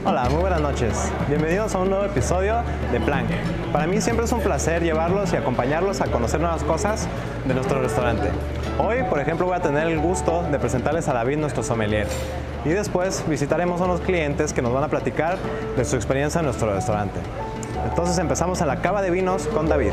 Hola, muy buenas noches. Bienvenidos a un nuevo episodio de Plank. Para mí siempre es un placer llevarlos y acompañarlos a conocer nuevas cosas de nuestro restaurante. Hoy, por ejemplo, voy a tener el gusto de presentarles a David, nuestro sommelier. Y después visitaremos a unos clientes que nos van a platicar de su experiencia en nuestro restaurante. Entonces empezamos en la cava de vinos con David.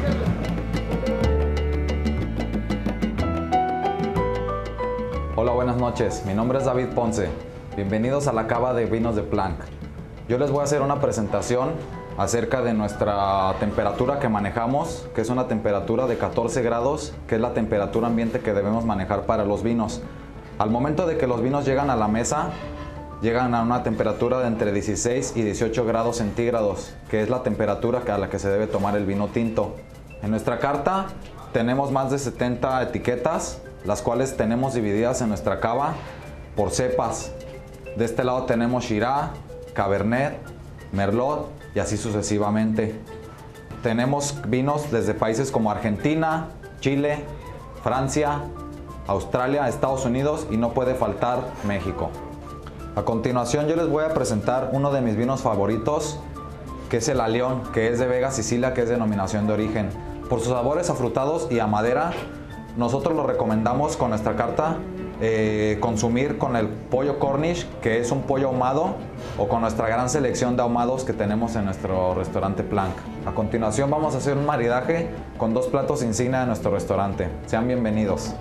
Hola, buenas noches. Mi nombre es David Ponce. Bienvenidos a la cava de vinos de Plank. Yo les voy a hacer una presentación acerca de nuestra temperatura que manejamos, que es una temperatura de 14 grados, que es la temperatura ambiente que debemos manejar para los vinos. Al momento de que los vinos llegan a la mesa, llegan a una temperatura de entre 16 y 18 grados centígrados, que es la temperatura a la que se debe tomar el vino tinto. En nuestra carta tenemos más de 70 etiquetas, las cuales tenemos divididas en nuestra cava por cepas. De este lado tenemos Shiraz, Cabernet, Merlot y así sucesivamente. Tenemos vinos desde países como Argentina, Chile, Francia, Australia, Estados Unidos y no puede faltar México. A continuación yo les voy a presentar uno de mis vinos favoritos, que es el Alión, que es de Vega Sicilia, que es denominación de origen. Por sus sabores afrutados y a madera, nosotros lo recomendamos con nuestra carta consumir con el pollo Cornish, que es un pollo ahumado, o con nuestra gran selección de ahumados que tenemos en nuestro restaurante Plank. A continuación vamos a hacer un maridaje con dos platos insignia de nuestro restaurante. Sean bienvenidos.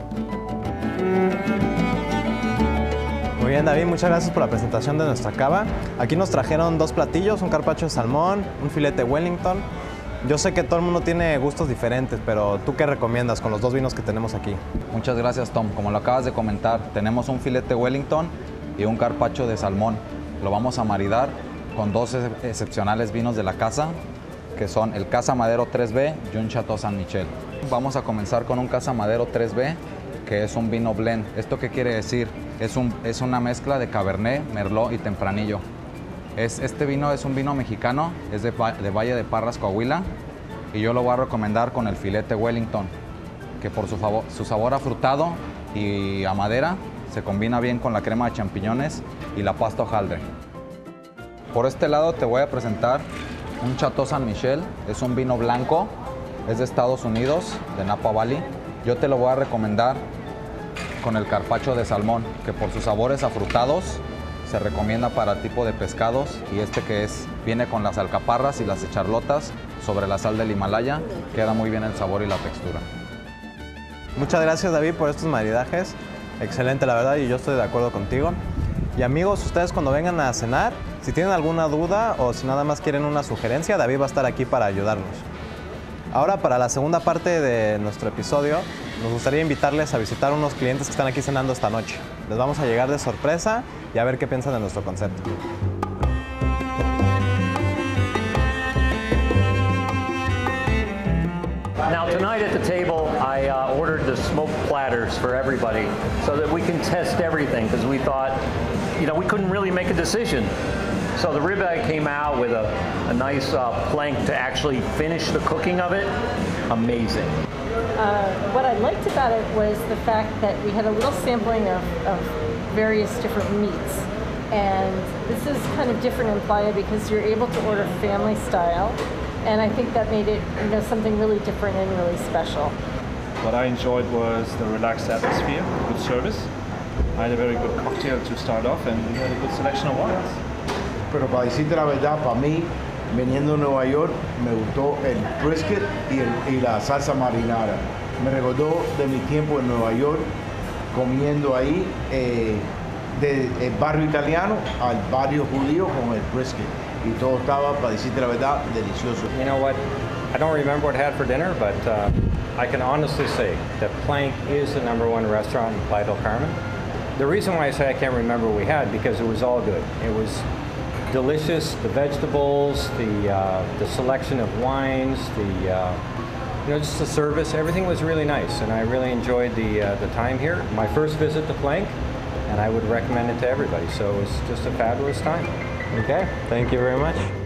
Muy bien, David, muchas gracias por la presentación de nuestra cava. Aquí nos trajeron dos platillos, un carpaccio de salmón, un filete Wellington. Yo sé que todo el mundo tiene gustos diferentes, pero ¿tú qué recomiendas con los dos vinos que tenemos aquí? Muchas gracias, Tom. Como lo acabas de comentar, tenemos un filete Wellington y un carpaccio de salmón. Lo vamos a maridar con dos excepcionales vinos de la casa, que son el Casa Madero 3B y un Chateau San Michel. Vamos a comenzar con un Casa Madero 3B, que es un vino blend. ¿Esto qué quiere decir? Es una mezcla de Cabernet, Merlot y Tempranillo. Este vino es un vino mexicano, es de Valle de Parras, Coahuila, y yo lo voy a recomendar con el filete Wellington, que por su sabor afrutado y a madera se combina bien con la crema de champiñones y la pasta hojaldre. Por este lado te voy a presentar un Chateau San Michel, es un vino blanco, es de Estados Unidos, de Napa Valley. Yo te lo voy a recomendar con el carpaccio de salmón, que por sus sabores afrutados se recomienda para tipo de pescados, y viene con las alcaparras y las echarlotas sobre la sal del Himalaya. Queda muy bien el sabor y la textura. Muchas gracias, David, por estos maridajes. Excelente, la verdad, y yo estoy de acuerdo contigo. Y amigos, ustedes cuando vengan a cenar, si tienen alguna duda o si nada más quieren una sugerencia, David va a estar aquí para ayudarnos. Ahora, para la segunda parte de nuestro episodio, nos gustaría invitarles a visitar unos clientes que están aquí cenando esta noche. Les vamos a llegar de sorpresa y a ver qué piensan de nuestro concepto. Now tonight at the table, I ordered the smoked platters for everybody so that we can test everything, because we thought, we couldn't really make a decision. So the ribeye came out with a nice plank to actually finish the cooking of it. Amazing. What I liked about it was the fact that we had a little sampling of various different meats. And this is kind of different in Playa because you're able to order family style. And I think that made it something really different and really special. What I enjoyed was the relaxed atmosphere, good service. I had a very good cocktail to start off, and we had a good selection of wines. Pero para decirte la verdad, para mí, viniendo de Nueva York, me gustó el brisket y la salsa marinara. Me recordó de mi tiempo en Nueva York, comiendo ahí, del barrio italiano al barrio judío con el brisket. Y todo estaba, para decirte la verdad, delicioso. You know what? I don't remember what I had for dinner, but I can honestly say that Plank is the #1 restaurant in Playa del Carmen. The reason why I say I can't remember what we had, because it was all good. It was delicious, the vegetables, the selection of wines, just the service, everything was really nice, and I really enjoyed the time here. My first visit to Plank, and I would recommend it to everybody, so it was just a fabulous time. Okay, thank you very much.